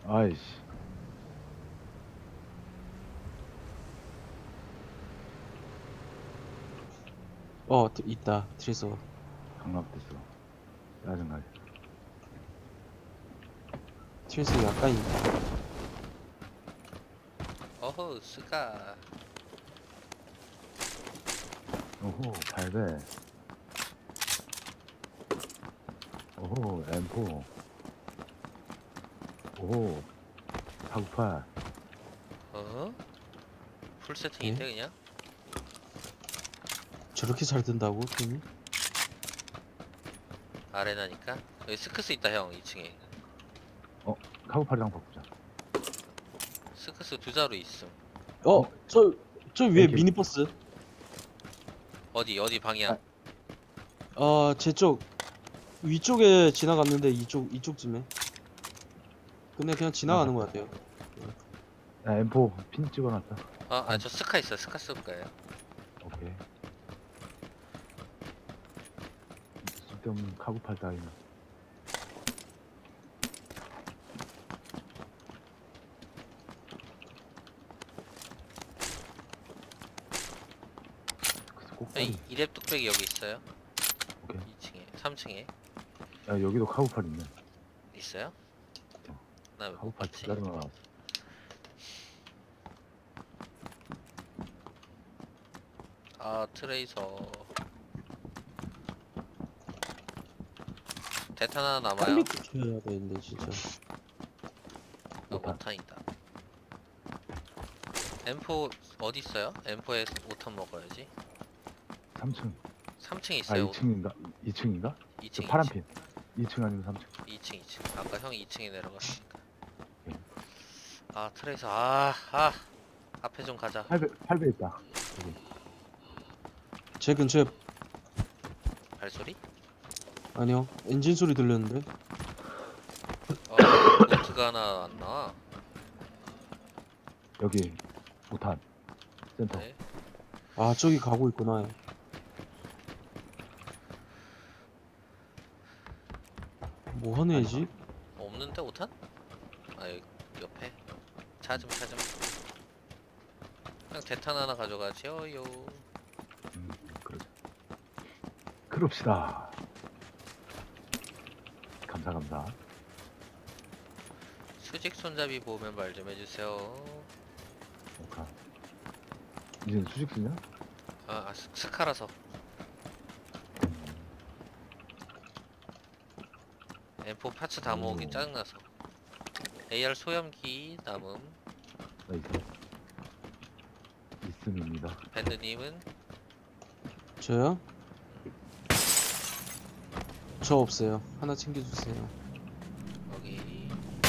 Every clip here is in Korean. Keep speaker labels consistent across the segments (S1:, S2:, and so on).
S1: 아이씨.
S2: 있다. 트레서.
S1: 강압됐어. 짜증나게.
S2: 트레서 약간 있다.
S3: 어허 스카.
S1: 오호, 8배. 오호, M4. 오호, 498.
S3: 어? 풀 세팅인데 그냥?
S2: 저렇게 잘 든다고, 팀이?
S3: 아레나니까. 여기 스크스 있다 형 2층에.
S1: 카고팔이랑 바꾸자.
S3: 스크스 두 자루 있음.
S2: 저 위에
S1: AK.
S2: 미니버스.
S3: 어디 방향?
S2: 제 쪽. 위쪽에 지나갔는데, 이쪽쯤에. 근데 그냥 지나가는 것 같아요.
S1: 야, M4 핀 찍어놨다.
S3: 저 스카 있어. 스카 쓸 거예요.
S1: 오케이. 쓸데없는 카고팔 따위는. 그래서 꼭다리.
S3: 이랩 뚝배기 여기 있어요.
S1: 오케이.
S3: 2층에 3층에
S1: 야, 여기도 카고팔 있네.
S3: 있어요? 나 왜 못
S1: 카고팔
S3: 봤지?
S1: 두 자루나 나왔어.
S3: 트레이서. 대탄 하나 남아요.
S2: 빨리 붙여야 되는데, 진짜.
S1: 오탄.
S3: 5탄이다. M4 어디 있어요? M4에 5탄 먹어야지.
S1: 3층.
S3: 3층
S1: 아,
S3: 있어요.
S1: 2층인가? 2층인가?
S3: 2층.
S1: 파란 핀. 2층 아니면 3층.
S3: 2층. 아까 형이 2층에 내려갔으니까.
S1: 예.
S3: 트레이서. 앞에 좀 가자.
S1: 8배 있다. 여기.
S2: 제 근처에,
S3: 발소리?
S2: 아니요. 엔진 소리 들렸는데.
S3: 노트가 하나 안 나와.
S1: 여기 5탄. 센터.
S3: 네.
S2: 저기 가고 있구나. 뭐 하는 애지?
S3: 없는데 5탄? 여기 옆에. 찾음. 그냥 대탄 하나 가져가지요.
S1: 그러자. 그럽시다. 감사.
S3: 수직 손잡이 보면 말 좀 해주세요.
S1: 오카. 이제 수직 쓰냐?
S3: 스카라서. M4 파츠 다 모으긴 짜증나서. AR 소염기 남음.
S1: 나이스. 있음입니다.
S3: 밴드님은
S2: 저요? 저 없어요. 하나 챙겨주세요.
S3: 여기.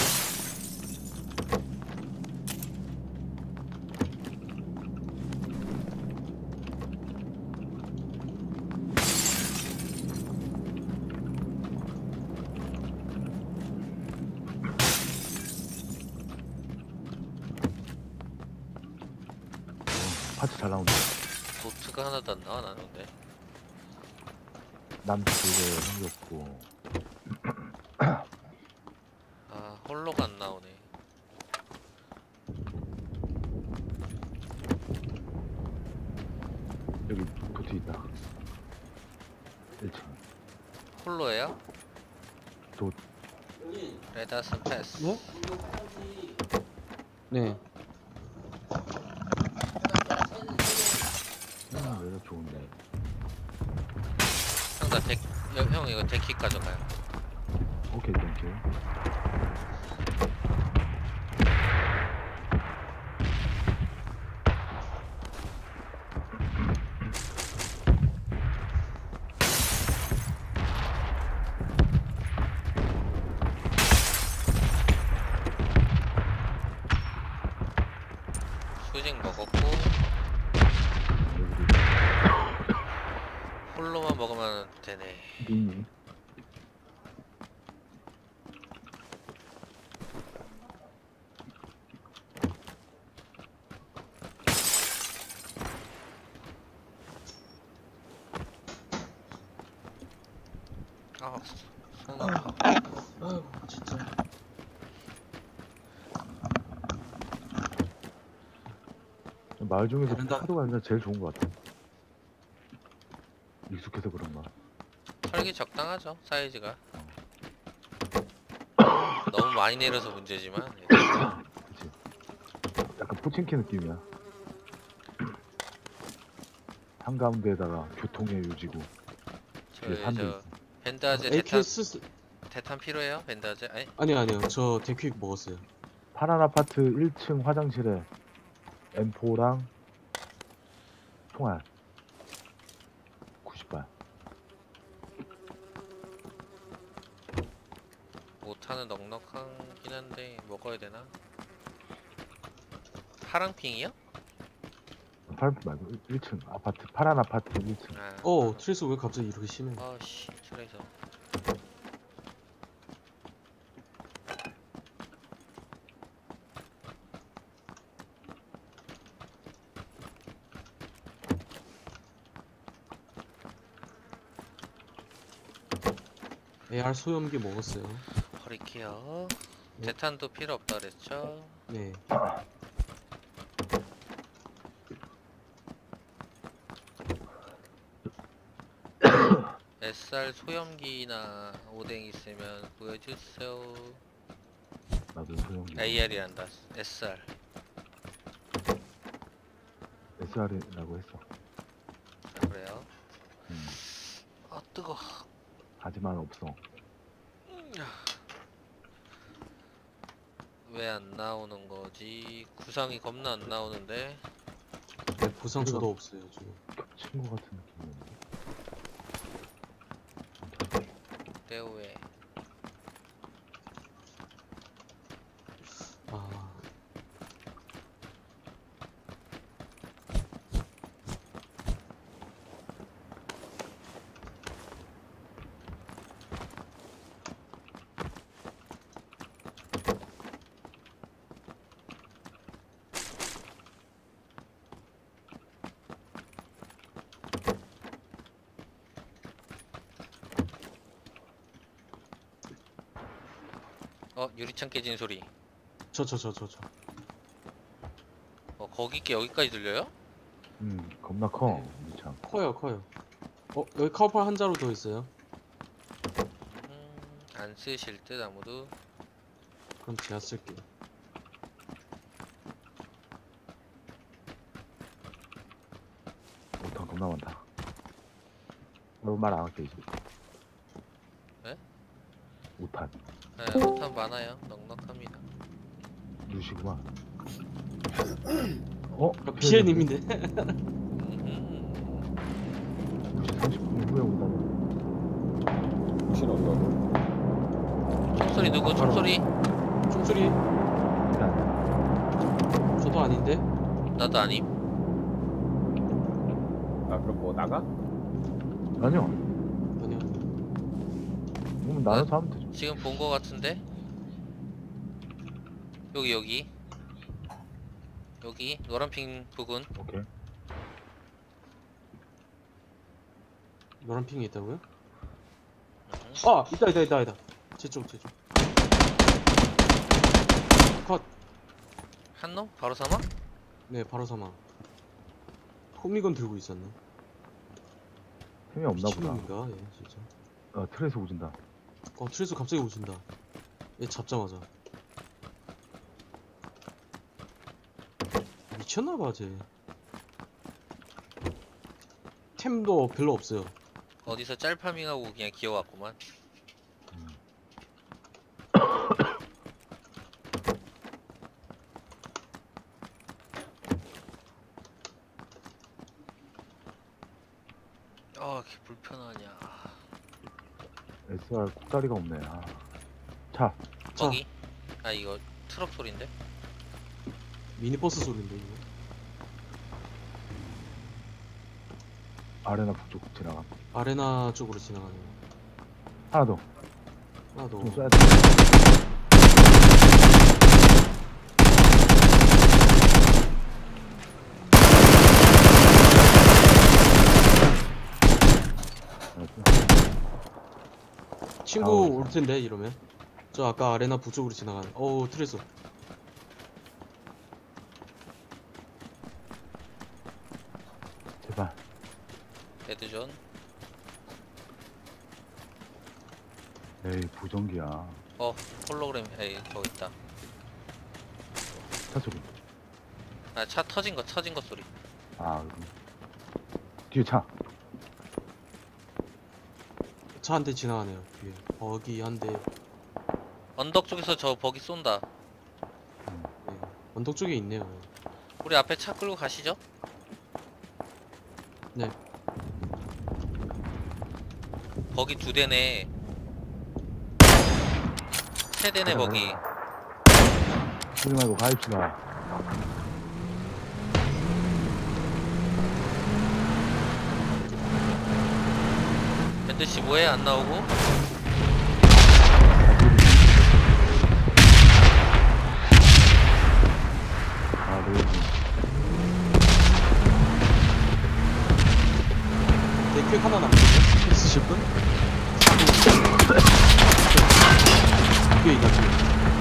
S1: 파츠 잘 나온다.
S3: 노트가 하나도 안 나와 나는데.
S1: 남쪽에 생겼고.
S3: 홀로가 안 나오네.
S1: 여기 도트 있다. 1층.
S3: 홀로예요?
S1: 도
S3: 레다스 패스.
S2: 네? 네.
S1: 여자 좋은데.
S3: 형 이거 데킥 가져가요.
S1: 오케이, 땡큐.
S3: 수직 먹었고 홀로만 먹으면 되네.
S1: 미니.
S3: 손 아파.
S2: 진짜.
S1: 마을 중에서
S2: 베란다-
S1: 파도가 아니라 제일 좋은 것 같아. 익숙해서 그런가.
S3: 설계 적당하죠 사이즈가. 너무 많이 내려서 문제지만.
S1: 그치. 약간 포칭키 느낌이야. 한가운데에다가 교통의 요지고 뒤에 산도
S3: 저
S1: 있어.
S3: 밴드아제
S2: AKS
S3: 대탄 필요해요? 밴드아제? 아니
S2: 아니요 저 데퀵 먹었어요.
S1: 파란 아파트 1층 화장실에 M4랑 총알 90발.
S3: 못하는 넉넉하긴 한데 먹어야 되나? 파랑핑이요?
S1: 파란 말고 1층 아파트 파란 아파트 1층.
S3: 아,
S2: 트레이스 왜 갑자기 이렇게 심해?
S3: 아씨 트레이서.
S2: AR 소염기 먹었어요.
S3: 버릴게요.
S2: 네.
S3: 대탄도 필요 없다 그랬죠?
S2: 네.
S3: SR 소염기나 오뎅 있으면 보여주세요.
S1: 나도 소용기.
S3: AR이란다. SR.
S1: SR이라고 했어.
S3: 그래요?
S1: 음.
S3: 아 뜨거.
S1: 하지만 없어.
S3: 왜 안 나오는 거지? 구상이 겁나 안 나오는데.
S2: 네, 보상 저도 없어요 지금.
S1: 겹친 것 같은 느낌이었는데.
S3: 대우에.
S2: 아,
S3: 유리창 깨진 소리.
S2: 저.
S3: 거기 여기까지 들려요?
S1: 겁나 커. 참.
S2: 커요. 여기 카우팔 한 자루 더 있어요.
S3: 안 쓰실 듯 아무도.
S2: 그럼 제가 쓸게요.
S1: 오탄 겁나 많다. 너무 말 안 할게 이제.
S3: 네?
S1: 오탄.
S3: 네, 포탄 많아요. 넉넉합니다.
S1: 누시구만.
S2: 피해님인데.
S1: 누시 30분 후에 온다고.
S4: 무시는 온다고?
S3: 총소리 누구? 총소리?
S2: 총소리.
S1: 일단
S2: 저도 아닌데.
S3: 나도 아님.
S4: 아 그럼 뭐 나가?
S1: 아니요.
S2: 아니요.
S1: 그러면 나눠서 하면 되죠.
S3: 지금 본 거 같은데? 여기 노란핑 부근.
S1: 오케이.
S2: 노란 핑이 있다고요?
S3: 음.
S2: 아, 있다. 제 쪽. 컷.
S3: 한 놈? 바로 사망?
S2: 네, 바로 사망. 호미건 들고 있었네.
S1: 템이 없나 보다.
S2: 미친놈인가? 얘 진짜.
S1: 트레이서 오진다.
S2: 트레이서 갑자기 오신다. 얘 잡자마자. 미쳤나봐, 쟤. 템도 별로 없어요.
S3: 어디서 짤파밍하고 그냥 기어왔구만. 이렇게 불편하냐.
S1: SR 꼭다리가 없네. 차.
S2: 자,
S3: 거기? 이거 트럭 소린데?
S2: 미니버스 소리인데, 이거.
S1: 아레나 북쪽 지나가.
S2: 아레나 쪽으로 지나가네요.
S1: 하나 더.
S2: 하나 더.
S1: 좀 쏴야 돼.
S2: 친구
S1: 아우.
S2: 올 텐데, 이러면. 저 아까 아레나 북쪽으로 지나가네. 어우, 트레이서.
S3: 기존.
S1: 에이 보정기야.
S3: 홀로그램 에이 거기 있다.
S1: 차 소리.
S3: 아 차 터진 거 소리.
S1: 아 뒤에 차.
S2: 차 한 대 지나가네요. 뒤에 버기 한 대.
S3: 언덕 쪽에서 저 버기 쏜다.
S2: 네. 언덕 쪽에 있네요.
S3: 우리 앞에 차 끌고 가시죠.
S2: 네.
S3: 버기 2대네. 3대네 버기.
S1: 소리 말고 가입시다.
S3: 밴드씨 뭐해 안 나오고?
S1: 아 네.
S2: 대큐 하나 남았거든요. 있으실 분? 뒤에 있다 뒤에.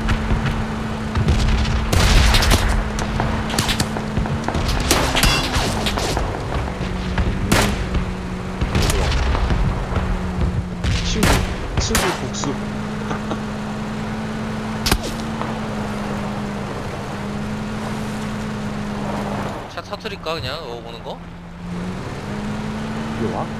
S2: 친구 복수.
S3: 차 터트릴까 그냥 오는 거?
S1: 뒤에 와?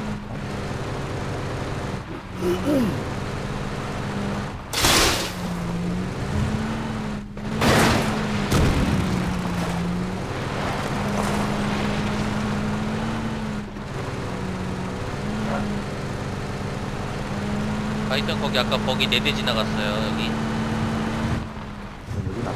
S3: 바이튼 거기 아까 버기 4대 지나갔어요 여기.
S1: 여기 나.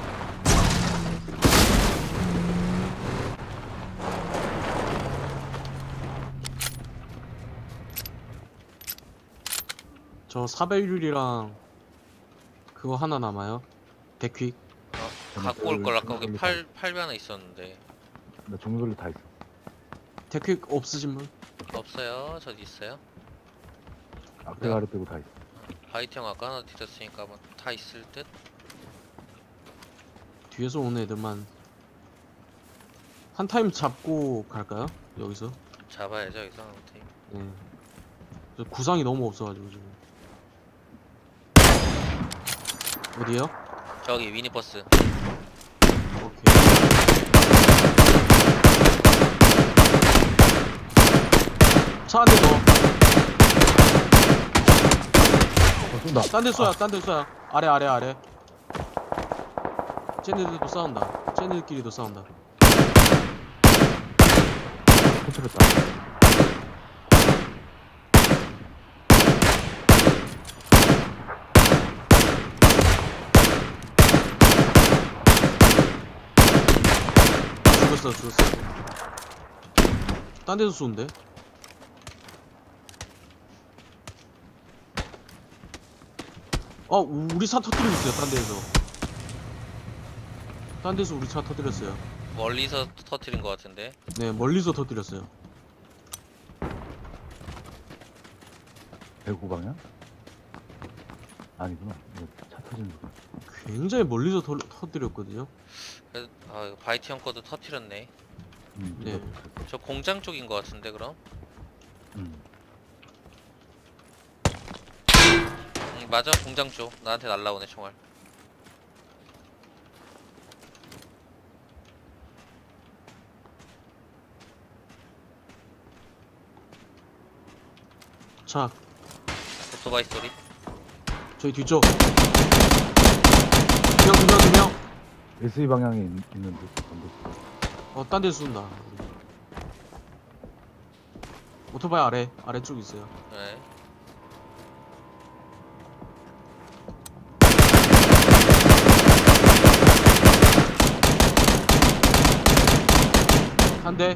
S2: 저 사배율이랑 그거 하나 남아요. 데퀵.
S3: 갖고 올 걸 아까 거기 8배 하나 있었는데.
S1: 나 종류별로 다 있어.
S2: 데퀵 없으신 분?
S3: 없어요. 저기 있어요.
S1: 앞에 아래 빼고 다 있어.
S3: 바이트 형 아까 하나 뒤졌으니까 아마 다 있을 듯?
S2: 뒤에서 오는 애들만 한 타임 잡고 갈까요? 여기서?
S3: 잡아야죠 여기서 아무튼.
S2: 네. 저 구상이 너무 없어가지고 지금. 어디요?
S3: 저기 미니버스.
S2: 오케이. 차 한 대 더.
S1: 쏜다.
S2: 딴 데 쏘야, 딴 데 쏘야. 아래. 쟤네들도 싸운다. 쟤네들끼리도 싸운다.
S1: 터뜨렸다.
S2: 죽었어. 딴 데서 쏘는데? 우리 차 터뜨리고 있어요, 딴 데에서. 딴 데서 우리 차 터뜨렸어요.
S3: 멀리서 터트린 것 같은데.
S2: 네, 멀리서 터뜨렸어요.
S1: 109방향? 아니구나. 이거 차 터지는 거.
S2: 굉장히 멀리서 터뜨렸거든요.
S3: 그래서 이거 바이트 형 거도 터트렸네.
S2: 네.
S3: 저 공장 쪽인 것 같은데 그럼? 맞아 공장 쪽. 나한테 날라오네 총알.
S2: 자,
S3: 오토바이 소리.
S2: 저희 뒤쪽. 두 명.
S1: SE 방향에 있는데.
S2: 딴 데서 쏜다. 오토바이 아래쪽 있어요.
S3: 네.
S2: 한 대.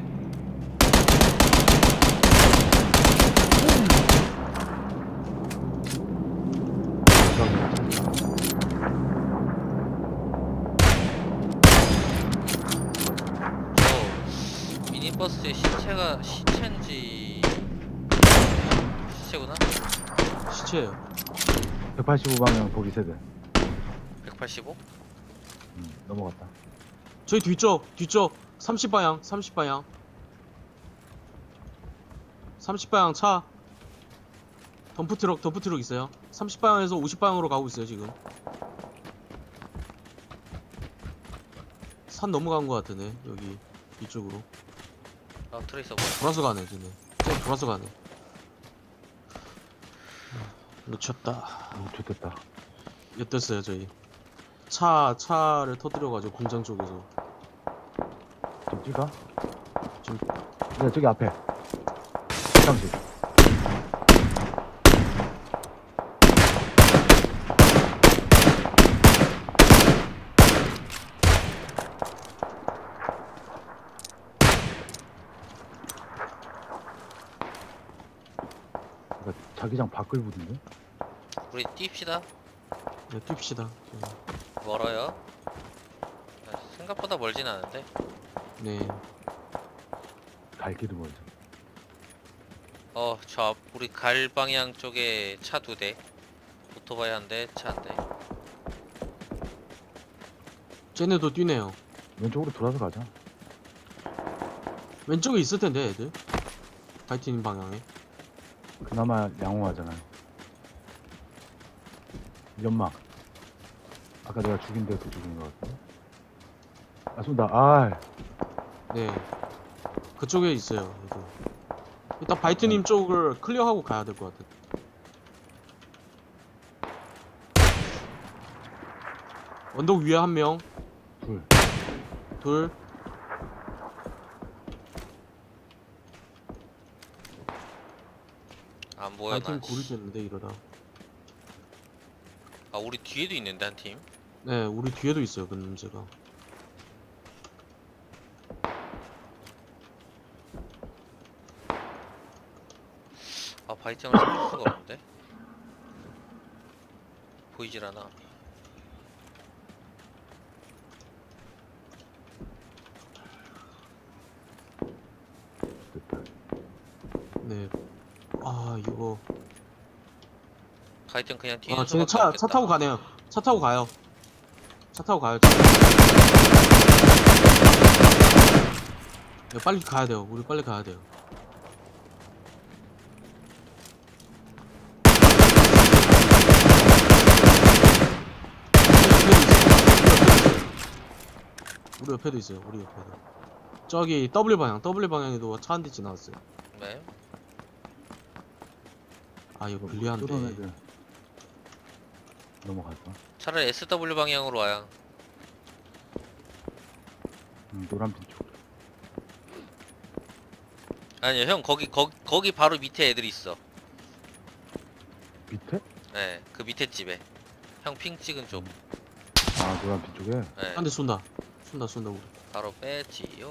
S3: 저 미니버스의 시체인지 시체구나?
S2: 시체예요.
S1: 185방향 보기 세대.
S3: 185?
S1: 넘어갔다.
S2: 저희 뒤쪽 30방향 30방향 차. 덤프트럭 있어요. 30방향에서 50방향으로 가고 있어요, 지금. 산 넘어간 것 같으네, 여기. 이쪽으로.
S3: 아 트레이서 뭐야?
S2: 돌아서 가네, 쟤네. 쟤 돌아서 가네. 놓쳤다.
S1: 좋겠다.
S2: 엿됐어요, 저희. 차를 터뜨려가지고, 공장 쪽에서.
S1: 좀 찍어?
S2: 지금,
S1: 네, 저기 앞에. 화장실. 자기장 밖을 부는데?
S3: 우리 뜁시다.
S2: 네, 뜁시다.
S3: 멀어요. 아, 생각보다 멀진 않은데.
S2: 네.
S1: 갈 길은 먼저.
S3: 저 앞 우리 갈 방향 쪽에 차 2대. 오토바이 1대, 차 1대.
S2: 쟤네도 뛰네요.
S1: 왼쪽으로 돌아서 가자.
S2: 왼쪽에 있을 텐데, 애들. 파이팅 방향에.
S1: 그나마 양호하잖아요. 연막. 아까 내가 죽인 데도 죽인 것 같아. 아, 쏜다. 아,
S2: 네. 그쪽에 있어요, 애들. 일단 바이트님 쪽을 클리어하고 가야 될 것 같아. 언덕 위에 한 명,
S1: 둘.
S2: 둘.
S3: 안 보여
S2: 바이트님
S3: 난.
S2: 고르겠는데 이러다.
S3: 아 우리 뒤에도 있는데 한 팀.
S2: 네, 우리 뒤에도 있어요, 그 문제가.
S3: 아 바이팅을 살릴 수가 없는데. 보이질 않아.
S1: 됐다.
S2: 네. 아, 이거.
S3: 바이팅 그냥 뒤에
S2: 아, 쟤네 차 타고 가네요. 차 타고 가요. 차 타고 가요. 네, 빨리 가야 돼요. 우리 빨리 가야 돼요. 우리 옆에도 있어요. 우리 옆에도. 저기 W 방향에도 차 한 대 지나갔어요.
S3: 네.
S2: 아, 이거
S1: 쏘던
S2: 불리한데.
S1: 애들 넘어갔어.
S3: 차라리 SW 방향으로 와요.
S1: 노란빛 쪽.
S3: 아니요 형 거기 바로 밑에 애들이 있어.
S1: 밑에?
S3: 네, 그 밑에 집에. 형 핑 찍은 쪽.
S1: 아, 노란빛 쪽에?
S3: 네,
S2: 한 대 쏜다. 쏜다, 우리.
S3: 바로 빼지요.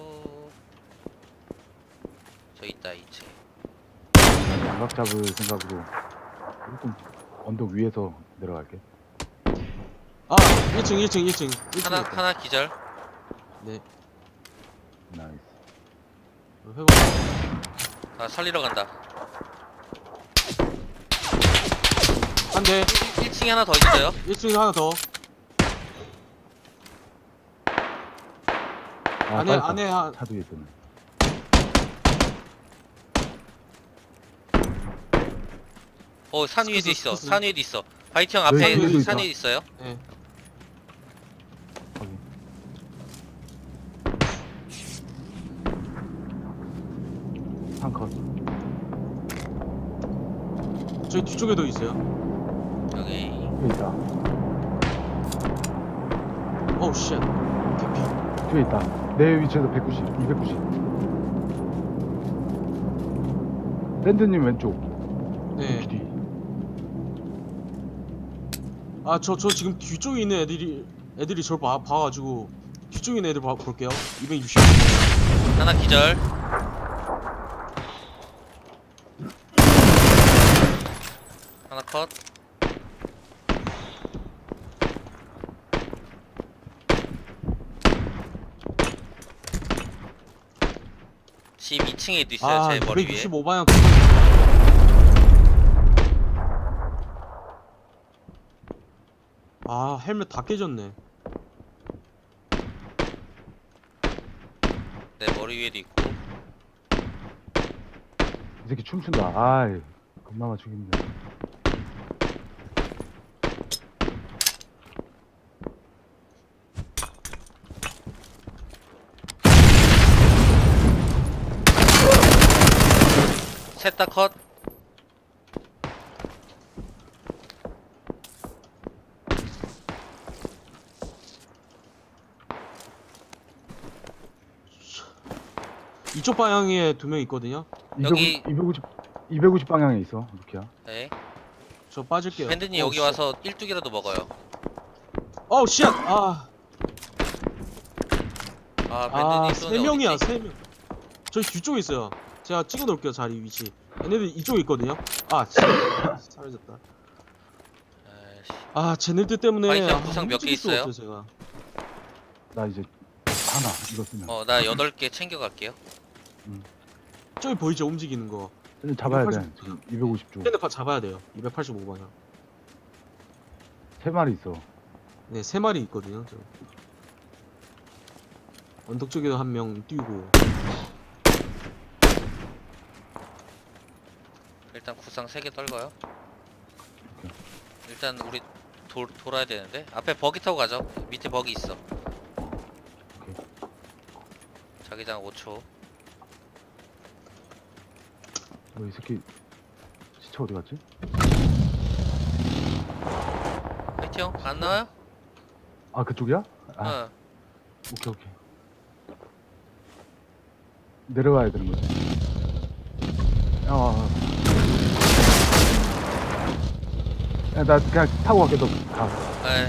S3: 저 있다 2층.
S1: 양각 잡을 생각으로 조금 언덕 위에서 내려갈게.
S2: 아, 1층.
S3: 하나 기절.
S2: 네.
S1: 나이스.
S2: 회복.
S3: 아 살리러 간다.
S2: 한 대.
S3: 1층에 하나 더 있어요.
S2: 1층에 하나 더.
S1: 아,
S2: 안에
S1: 빠졌다.
S2: 안에 한.
S1: 차 뒤에 있더네.
S3: 산 위에도 있어.
S2: 스크스.
S3: 산 위에도 있어. 바이트 형
S1: 산
S3: 앞에
S1: 위에도
S3: 산
S1: 있다.
S3: 위에 있어요.
S2: 네.
S1: 확인. 한 컷.
S2: 저희 뒤쪽에도 있어요.
S3: 여기.
S1: 뒤에 있다.
S2: 오우 쉣. 개피.
S1: 뒤에 있다. 내 위치에서 190, 290. 랜드님 왼쪽.
S2: 네.
S1: 뒤.
S2: 아, 저 지금 뒤쪽에 있는 애들이 저를 봐가지고 뒤쪽에 있는 애들 볼게요. 260.
S3: 하나 기절. 하나 컷. 집 2층에도 있어요.
S2: 아,
S3: 제 머리 위에.
S2: 265방향. 아, 헬멧 다 깨졌네.
S3: 내 머리 위에도 있고.
S1: 이 새끼 춤춘다. 아이, 겁나마 죽인다.
S3: 셋 다 컷.
S2: 이쪽 방향에 2명 있거든요.
S3: 여기-
S1: 250 방향에 있어, 루키야.
S3: 네.
S2: 저 빠질게요.
S3: 밴드님 여기 와서 1뚝이라도 먹어요.
S2: 어우 씨. 아,
S3: 밴드님 쏘네.
S2: 3명이야,
S3: 어딨지?
S2: 3명. 저 뒤쪽에 있어요. 제가 찍어 놓을게요, 자리 위치. 얘네들 이쪽에 있거든요. 아, 씨. 사라졌다.
S3: 아이씨.
S2: 아, 쟤네들 때문에
S3: 바이트 구상 몇 개
S2: 움직일 수가
S3: 있어요?
S2: 없어요, 제가.
S1: 나 이제 하나, 이거 쓰면.
S3: 나 8개 챙겨갈게요.
S2: 저기 보이죠? 움직이는 거.
S1: 쟤는 잡아야 돼.
S2: 280
S1: 지금 250쪽.
S2: 핸드파 잡아야 돼요. 285방향.
S1: 3마리 있어.
S2: 네, 3마리 있거든요. 저. 언덕 쪽에도 1명 뛰고.
S3: 일단 구상 3개 떨궈요.
S1: 오케이.
S3: 일단 우리 돌아야 되는데. 앞에 버기 타고 가죠. 밑에 버기 있어.
S1: 오케이.
S3: 자기장 5초.
S1: 이 새끼 시체 어디 갔지?
S3: 화이팅 형? 안 나와요?
S1: 아, 그쪽이야? 아,
S3: 응.
S1: 오케이. 내려가야 되는 거지. 야, 나 그냥 타고 갈게. 너 가.
S3: 네.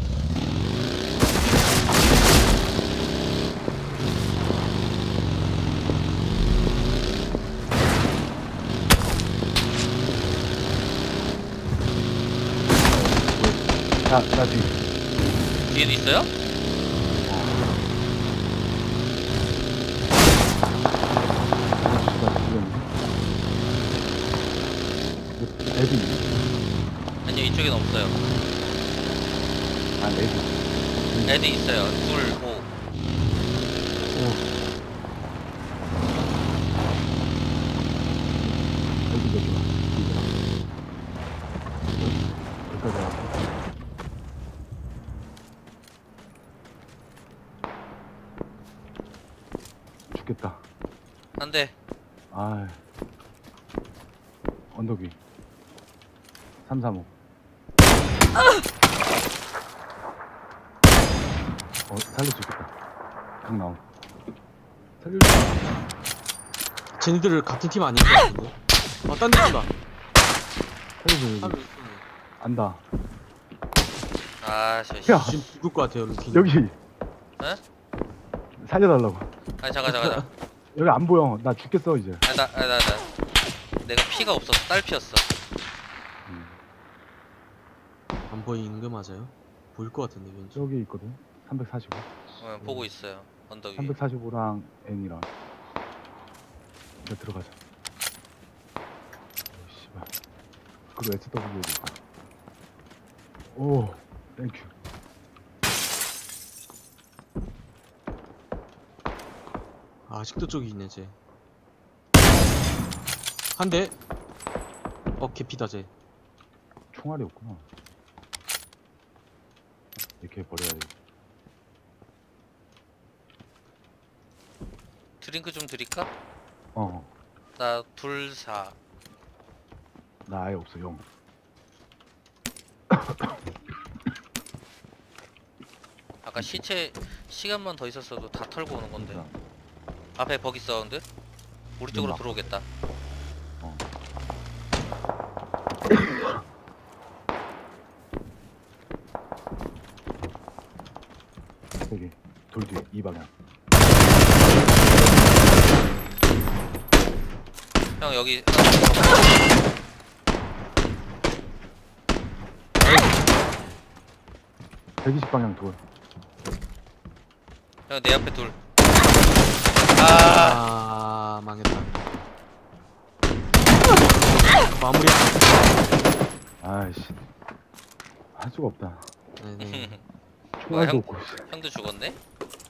S1: 나 뒤.
S3: 뒤에도 있어요?
S1: 애기.
S3: 아니요, 이쪽엔 없어요.
S1: 아, 애기.
S3: 애드 있어요. 둘, 오.
S1: 애기 몇 개야? 여기까지 왔어. 죽겠다.
S3: 안 돼.
S1: 아, 언덕 위. 335. 살릴 수 있겠다. 강 나옴. 살릴 수 있겠다.
S2: 쟤네들 같은 팀 아닌 것 같은데? 딴 데 쏜다.
S1: 살릴 수
S2: 한
S1: 있겠다.
S2: 명 있었네.
S1: 안다.
S3: 아, 저
S1: 야!
S2: 지금 죽을 것 같아요, 루키.
S1: 여기.
S3: 에?
S1: 살려달라고.
S3: 아니, 잠깐.
S1: 여기 안 보여. 나 죽겠어, 이제.
S3: 나. 내가 피가 없어서 딸피였어.
S2: 안 보이는 게 맞아요? 보일 것 같은데, 왠지.
S1: 저기 있거든. 345.
S3: 보고 있어요. 언덕 위.
S1: 345랑 N이랑. 이제 들어가자. 씨발. 그리고 SW도 있고. 오, 땡큐.
S2: 아직도 저기 있네, 쟤. 한 대. 개피다, 쟤.
S1: 총알이 없구나. 이렇게 버려야 돼.
S3: 드링크 좀 드릴까?
S1: 나
S3: 나 4.
S1: 아예 없어, 형.
S3: 아까 시체 시간만 더 있었어도 다 털고 오는 건데.
S1: 진짜.
S3: 앞에 버기 사운드. 우리 쪽으로
S1: 막.
S3: 들어오겠다.
S1: 여기 돌 뒤에 이 방향.
S3: 형 여기
S1: 120 방향 돌.
S3: 형 내 앞에 둘. 아,
S2: 망했다. 마무리.
S1: 아이씨. 할 수가 없다.
S2: 네네.
S1: 총알도
S3: 형?
S1: 없고. 씨.
S3: 형도 죽었네?